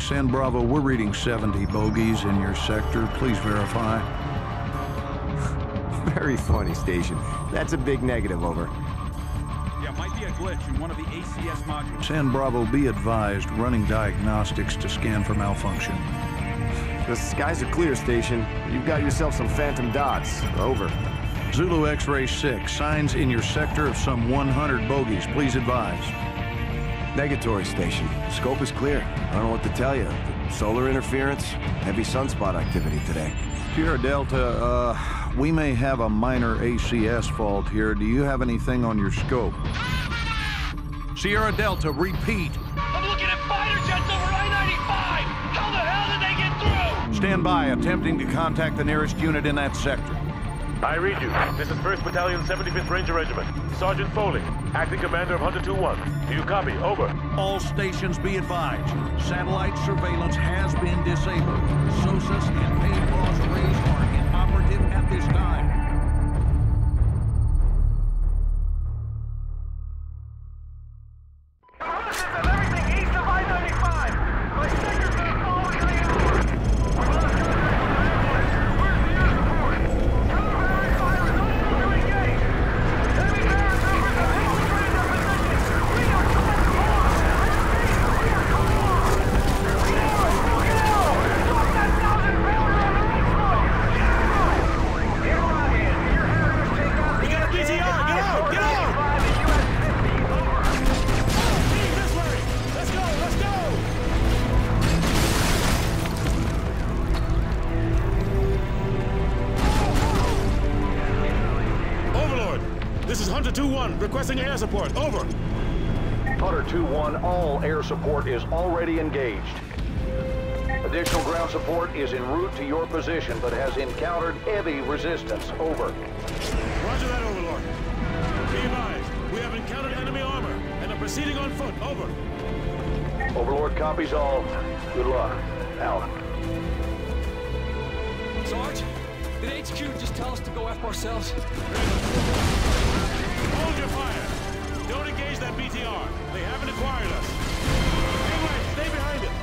San Bravo, we're reading 70 bogeys in your sector. Please verify. Very funny, Station. That's a big negative, over. Yeah, might be a glitch in one of the ACS modules. San Bravo, be advised, running diagnostics to scan for malfunction. The skies are clear, Station. You've got yourself some phantom dots. Over. Zulu X-Ray 6, signs in your sector of some 100 bogeys. Please advise. Negatory, Station. Scope is clear. I don't know what to tell you. Solar interference, heavy sunspot activity today. Sierra Delta, we may have a minor ACS fault here. Do you have anything on your scope? Sierra Delta, repeat. I'm looking at fighter jets over I-95! How the hell did they get through? Stand by, attempting to contact the nearest unit in that sector. I read you. This is 1st Battalion, 75th Ranger Regiment. Sergeant Foley, acting commander of Hunter 2-1. Do you copy? Over. All stations be advised. Satellite surveillance has been disabled. SOSUS and main boss rays are inoperative at this time. Reconnaissance of everything east of I-95! My sector's gonna fall into the airport! Where's the airport? Counter-battery fire is unable to engage! Heavy paratroopers have infiltrated their position! We are coming along! We are coming along! Get out! Get out! Drop that 1,000-pounder on the roof! Get out! Get right in! Your haircuts take out the... We got a BTR! Get out! Get out! This way! Let's go! Let's go! Overlord, this is Hunter 2-1, requesting air support. Over. Hunter 2-1, all air support is already engaged. Additional ground support is en route to your position, but has encountered heavy resistance. Over. Roger that, Overlord. Be advised, we have encountered enemy armor and are proceeding on foot. Over. Overlord copies all. Good luck. Out. Sarge, did HQ just tell us to go F ourselves? Hold your fire. Don't engage that BTR. They haven't acquired us. Stay right. Stay behind it.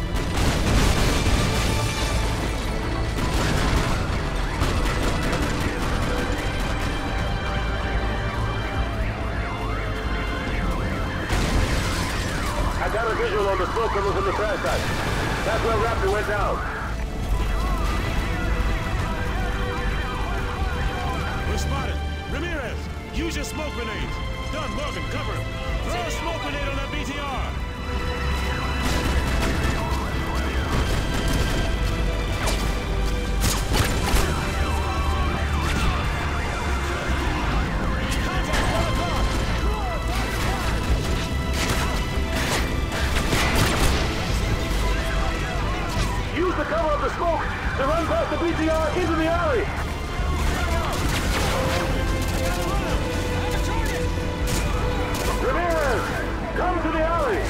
I got a visual on the smoke coming from the crash site. That's where Raptor went down. We're spotted. Ramirez, use your smoke grenades. Done, Morgan, cover him. Throw a smoke grenade on that BTR. Use the cover of the smoke to run past the BTR into the alley. Ramirez, come to the alley.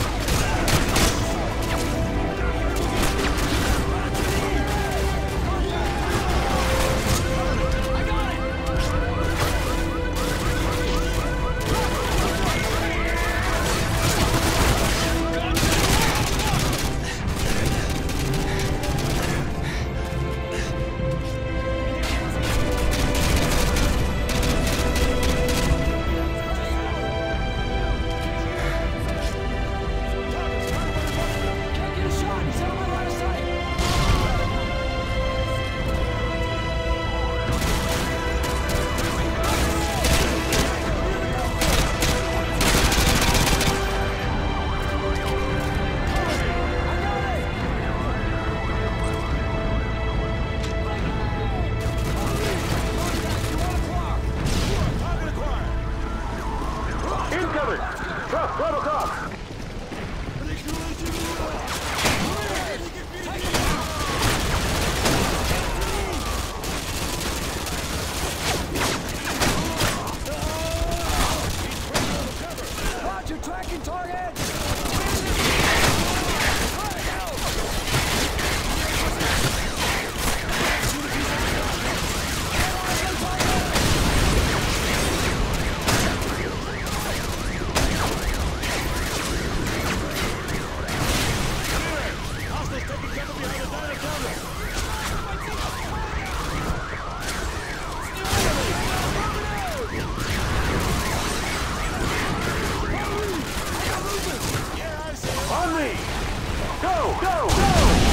Go! Go! Go!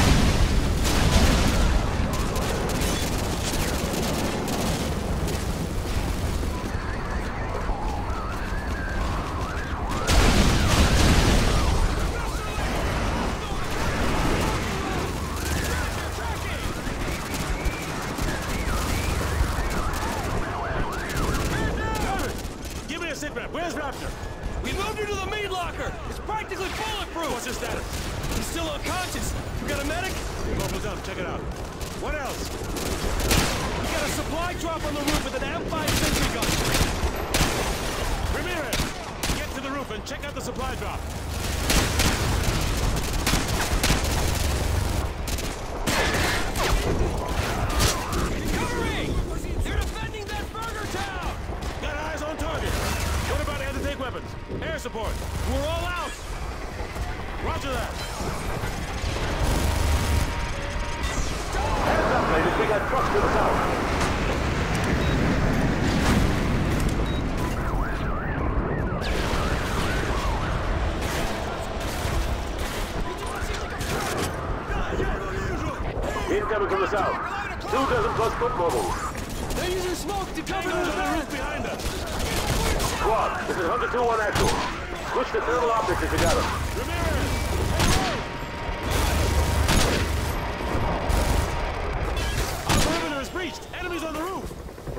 Give me a sit rep. Where's Raptor? We moved her to the meat locker. It's practically bulletproof. What's his status? He's still unconscious. You got a medic? Corporal Dunn, check it out. What else? We got a supply drop on the roof with an M5 sentry gun. Ramirez, get to the roof and check out the supply drop. Cover me! They're defending that burger town! Got eyes on target. What about anti-tank weapons? Air support. We're all out! Roger that. Heads up, ladies. We got trucks to the south. Incoming from the south. 2 dozen plus foot mobiles. They're using smoke to cover Those the on the van! roof behind us. Squad, this is Hunter 2-1 actual. Switch to thermal optics if you got them. Ramirez! Our perimeter is breached. Enemies on the roof.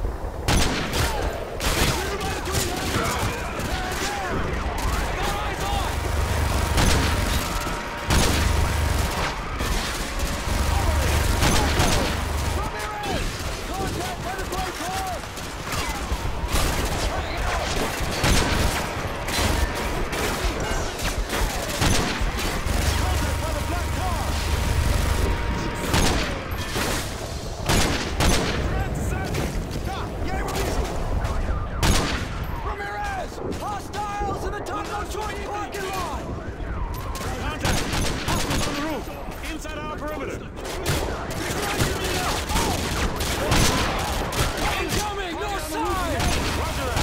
Hostiles in the Taco Joint parking lot! Contact! Hostiles on the roof. Inside our perimeter. Incoming! North side! Roger that.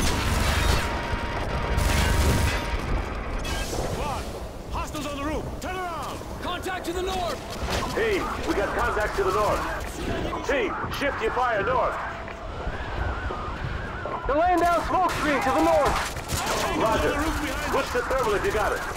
Squad, hostiles on the roof. Turn around. Contact to the north! Team, we got contact to the north. Team, shift your fire north. They're laying down smoke screen to the north. Roger. Push the thermal if you got it.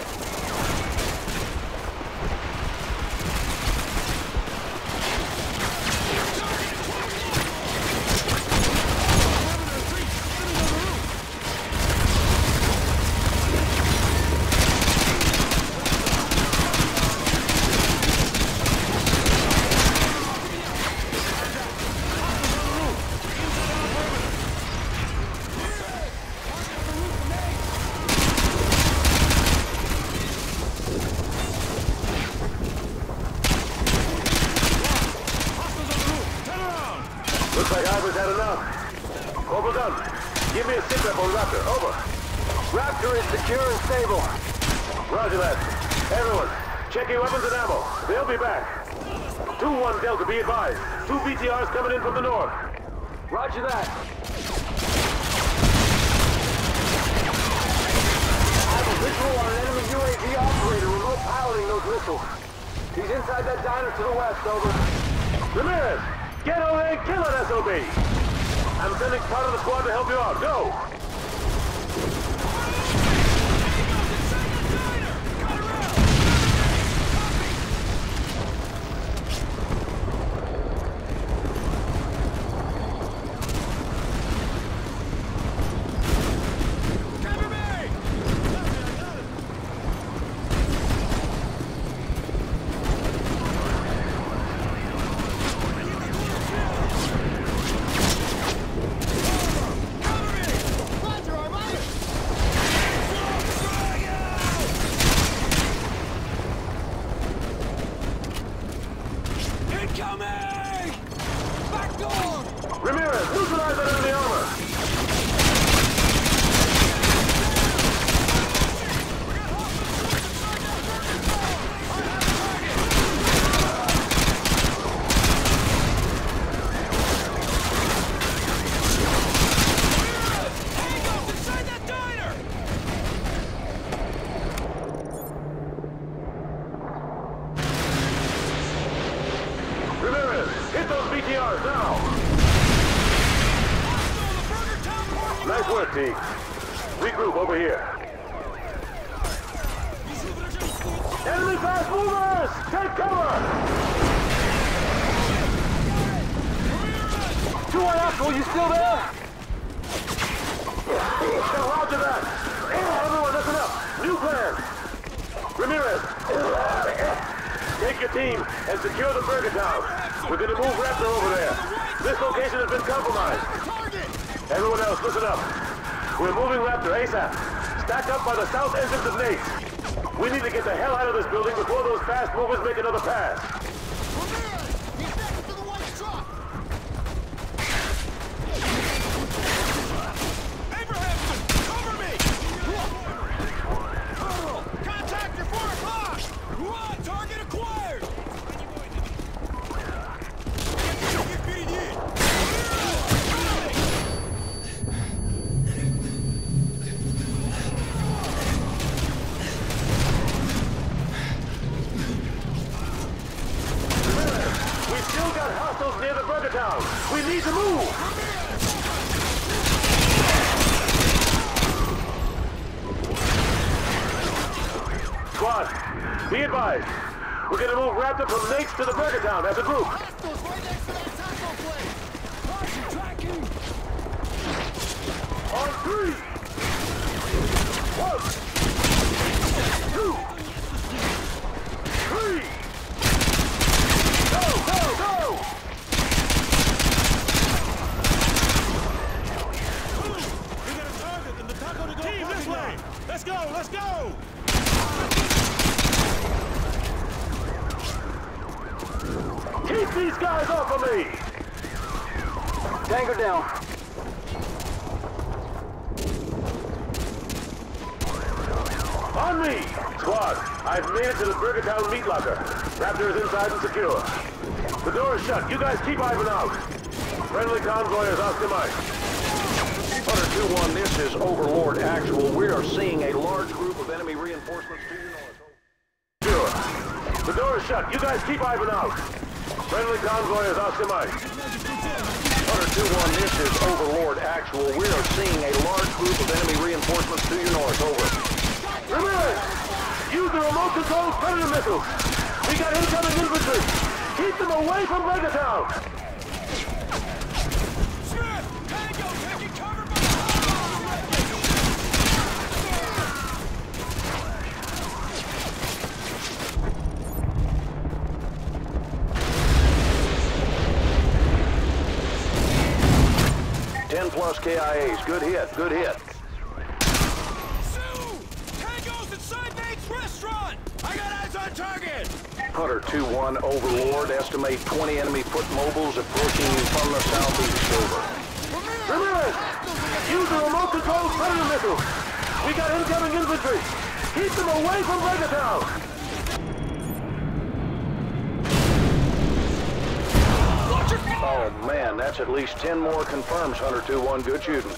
Looks like Ivor's had enough. Corporal Dunn, give me a sit rep on Raptor. Over. Raptor is secure and stable. Roger that. Everyone, check your weapons and ammo. They'll be back. 2-1 Delta, be advised. 2 BTRs coming in from the north. Roger that. I have a visual on an enemy UAV operator remote piloting those missiles. He's inside that diner to the west, over. Ramirez, get over there and kill an SOB. I'm sending part of the squad to help you out. Go. BTRs now! Nice work, T. Regroup over here. Enemy fast movers! Take cover! 2-1 Axel, you still there? Roger that. Everyone, listen up. New plan. Ramirez, take your team and secure the Burger Town. We're going to move Raptor over there. This location has been compromised. Everyone else, listen up. We're moving Raptor ASAP. Stack up by the south entrance of Nate's. We need to get the hell out of this building before those fast movers make another pass. He's back to the white truck! Abrahamson, cover me! Colonel, contact at 4 o'clock! Target acquired! Near the Burger Town. We need to move! Squad, be advised. We're gonna move Raptor from Nate's to the Burger Town as a group. Rascal's right next to that taco place! Caution tracking! On 3! 1! 2! 3! Go, go, go! Team, this way! Let's go, let's go! Keep these guys off of me! Tango down. On me! Squad, I've made it to the Burger Town meat locker. Raptor is inside and secure. The door is shut. You guys keep Ivan out. Friendly convoy is Oscar Mike. Hunter 2-1, this is Overlord Actual. We are seeing a large group of enemy reinforcements to your north. Sure. The door is shut. You guys keep Ivan out. Friendly convoy is Oscar Mike. Hunter 2-1, this is Overlord Actual. We are seeing a large group of enemy reinforcements to your north. Over. Ramirez! Use the remote control Predator missiles. We got incoming infantry. Keep them away from Burger Town. Smith! Tango taking cover by +10 KIAs. Good hit, good hit. Sue! Tango's inside Nate's restaurant! I got eyes on target! Hunter 2-1, Overlord. Estimate 20 enemy foot mobiles approaching you from the southeast. Over. Ramirez! Use the remote control Predator missiles. We got incoming infantry. Keep them away from Burger Town. Oh man, that's at least 10 more confirms, Hunter 2-1. Good shooting.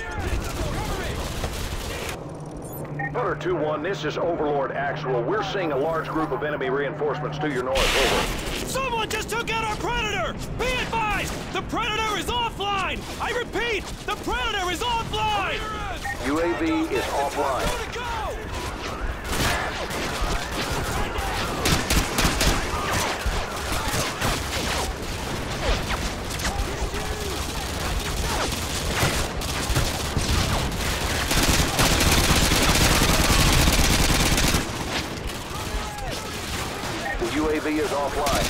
Hunter 2-1, this is Overlord Actual. We're seeing a large group of enemy reinforcements to your north. Over. Someone just took out our Predator! Be advised! The Predator is offline! I repeat, the Predator is offline! UAV is offline. Go to go! The UAV is offline.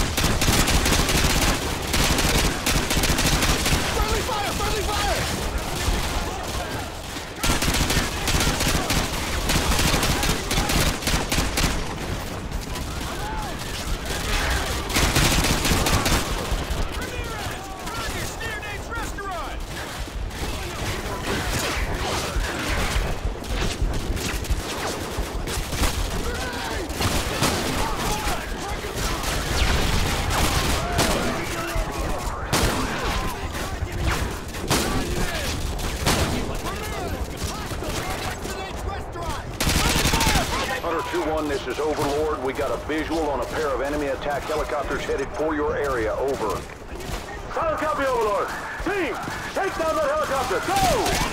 Friendly fire! Friendly fire! This is Overlord. We got a visual on a pair of enemy attack helicopters headed for your area. Over. Silent copy, Overlord. Team, take down that helicopter. Go!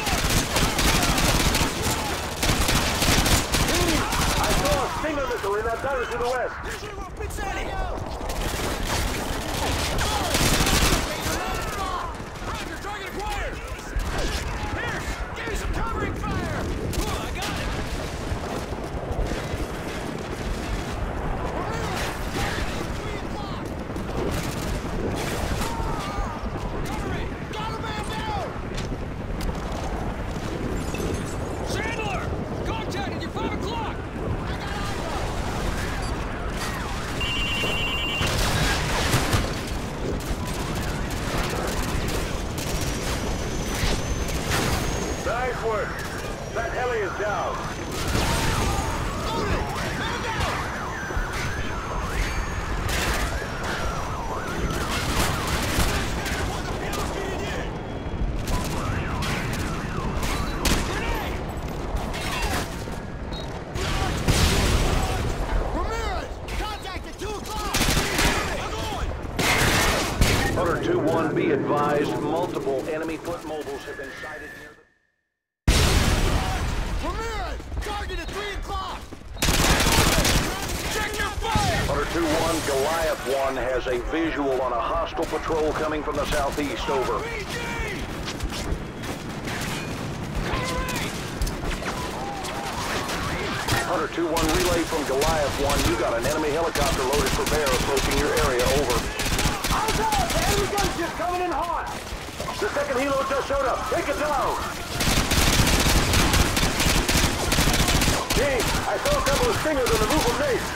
Team, I saw a Stinger missile in that tower to the west. Target acquired! Here! Give me some covering fire! Ooh, I got it! Got a man down! Chandler! Contacted you 5 o'clock! Nice work. That heli is down. Ramirez! Contacted 2 o'clock! I'm going! Hunter 2-1, be advised, multiple enemy foot mobiles have been sighted near the... Ramirez! Target at 3 o'clock! Check your fire! Hunter 2-1, Goliath 1 has a visual on a hostile patrol coming from the southeast. Over. Hunter 2-1, relay from Goliath 1. You got an enemy helicopter loaded for bear approaching your area. Over. Eyes up! The enemy gunship coming in hot! The second helo just showed up. Take it down! Team, I saw a couple of Stingers on the roof of Nate.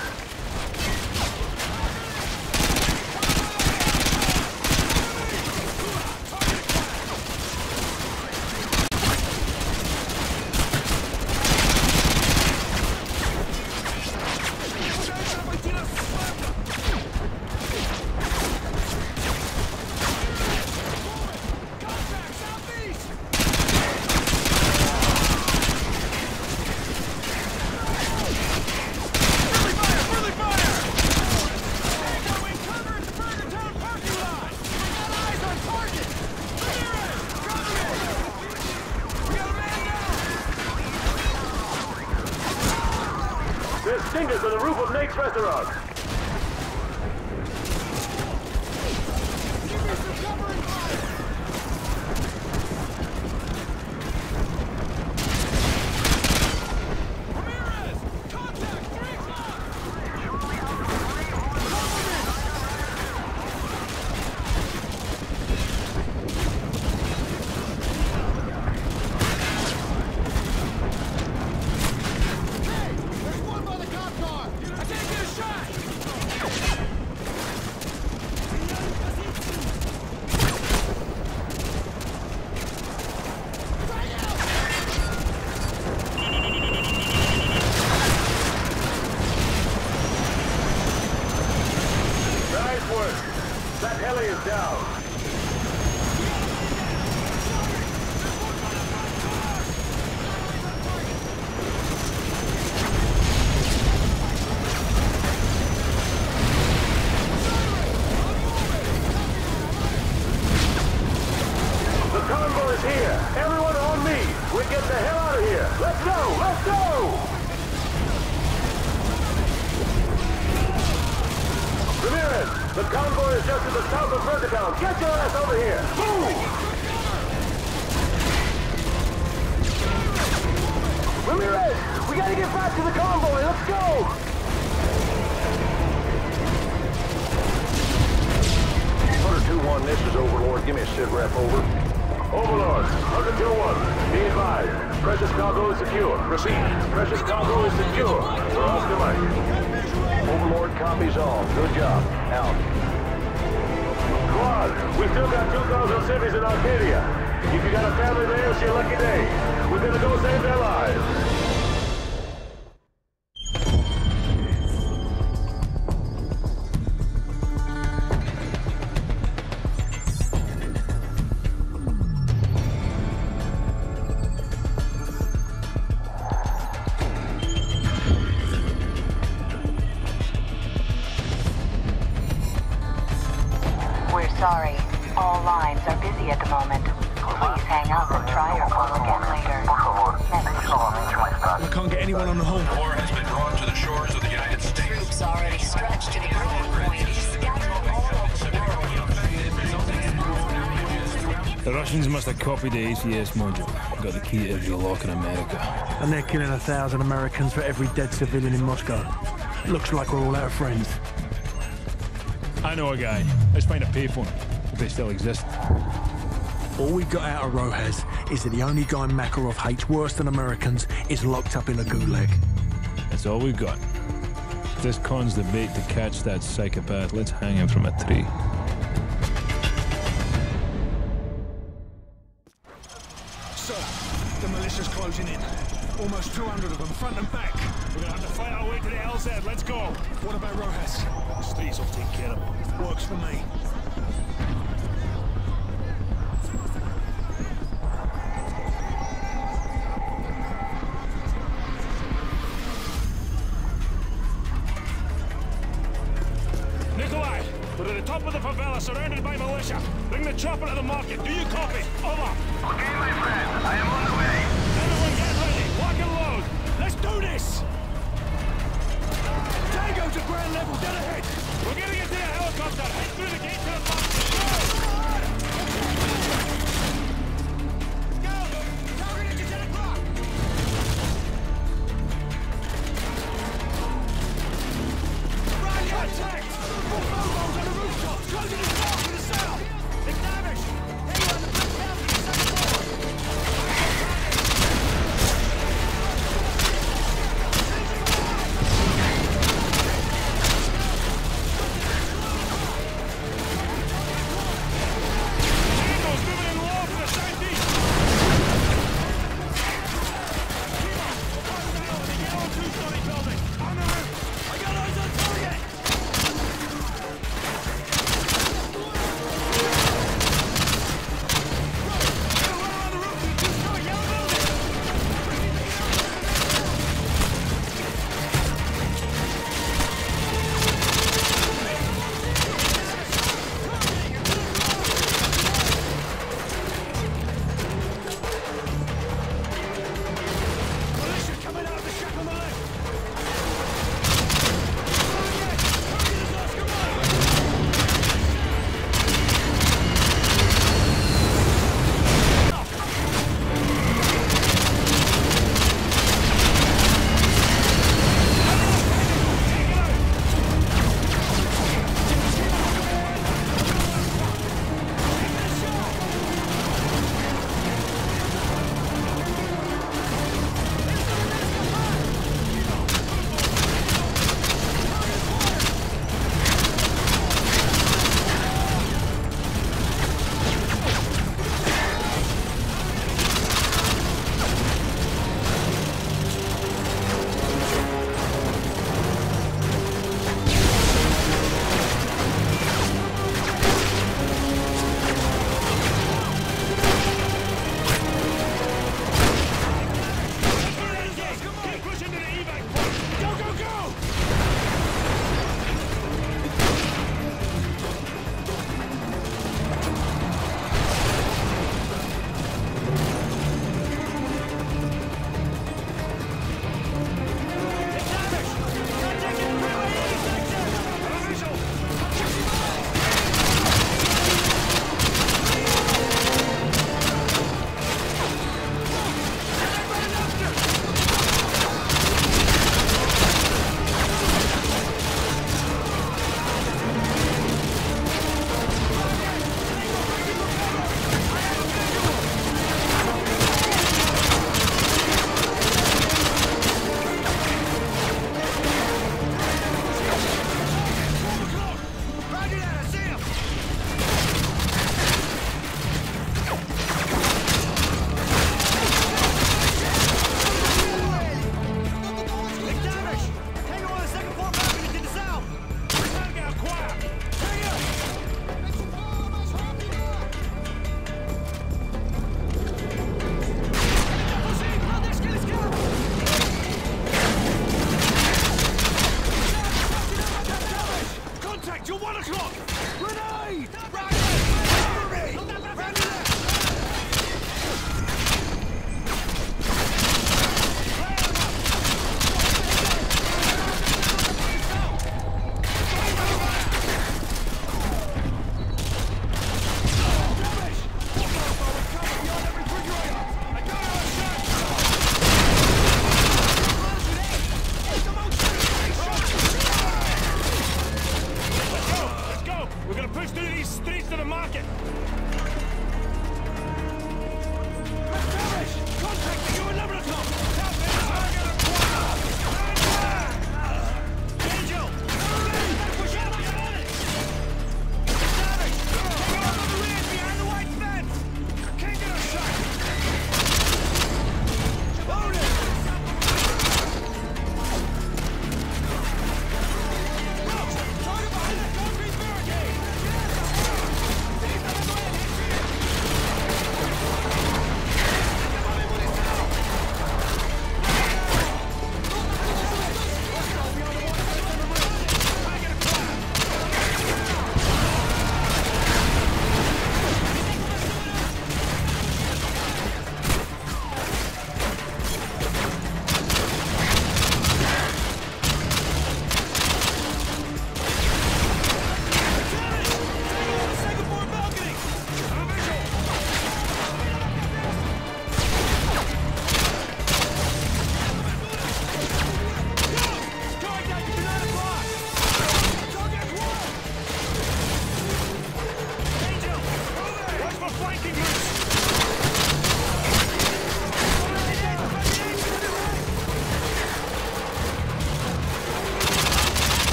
There's Stingers on the roof of Nate's restaurant. Give me some covering fire! Ramirez! Contact 3 o'clock! Hey! There's one by the cop car! I can't get a shot! Nice work. That heli is down. The convoy is here. Everyone on me. We get the hell out of here. Let's go. Let's go. Ramirez, the convoy is just to the south of Vertical. Get your ass over here. Move! Ramirez, we gotta get back to the convoy. Let's go! Hunter 2-1, this is Overlord. Give me a sit rep. Over. Overlord, Hunter 2-1, be advised. Precious cargo is secure. Repeat, precious cargo is secure. We're off the mic. Overlord copies all. Good job. Out. Quad, we still got 2,000 civvies in Arcadia. If you got a family there, it's your lucky day. We're gonna go save their lives. We're sorry. All lines are busy at the moment. Please hang up and try your call again later. I can't get anyone on the home. War has been drawn to the shores of the United States. Troops already stretched to the breaking point. Scattered all over the world. The Russians must have copied the ACS module. Got the key to every lock in America. And they're killing 1,000 Americans for every dead civilian in Moscow. Looks like we're all out of friends. I know a guy. Let's find a payphone, if they still exist. All we got out of Rojas is that the only guy Makarov hates worse than Americans is locked up in a gulag. That's all we've got. If this con's the bait to catch that psychopath, let's hang him from a tree. Sir, the militia's closing in. Almost 200 of them, front and back. We're gonna have to fight our way to the LZ. Let's go. What about Rojas? The streets will take care of him. Works for me. Nikolai, we're at the top of the favela, surrounded by militia. Bring the chopper to the market. Do you copy? Over. Okay, my friend. I am on the way. Everyone get ready. Lock and load. Let's do this. Tango to ground level, dead ahead. We're getting into the helicopter. Head through the gate to the market. Go! Go! Target at 10 o'clock. Roger! Attack! Photos on the rooftop. Closing the door to the south. It's damaged. Anyone on the first house to the second floor.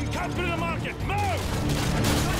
Capture the market! Move!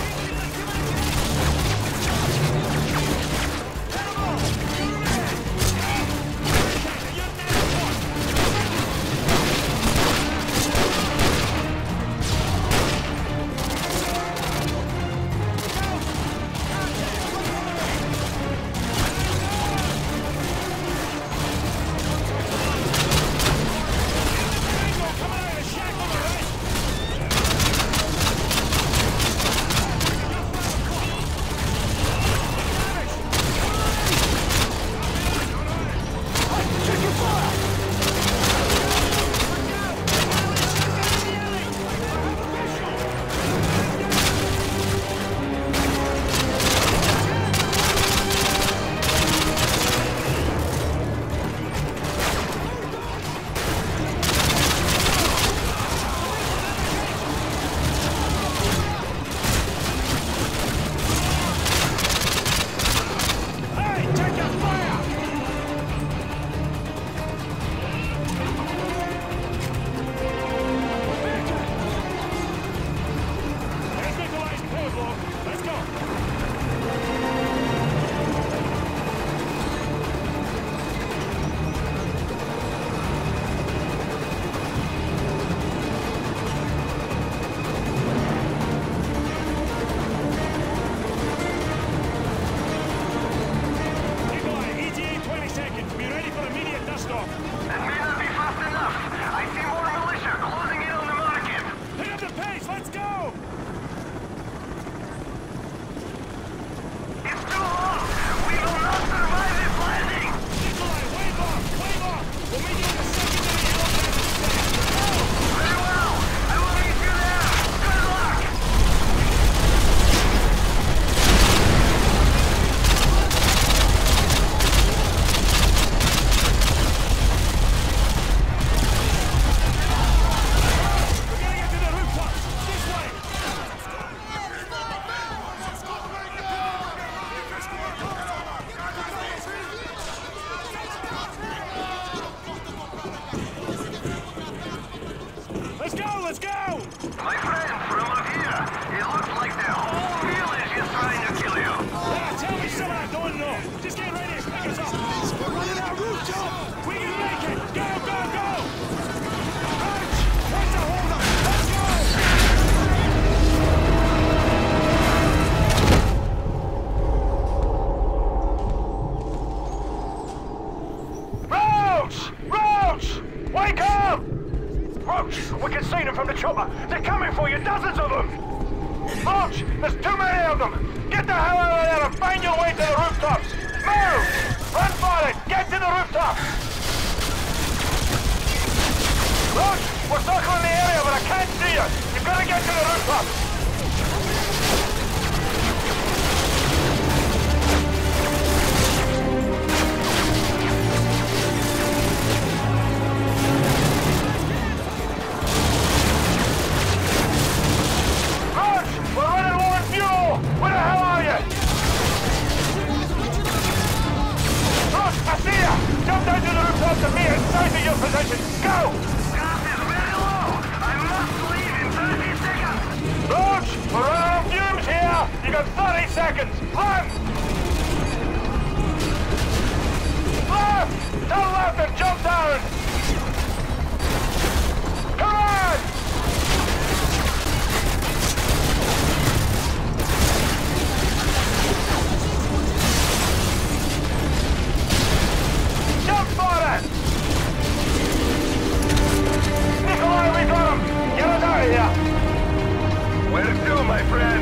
Where to, my friend?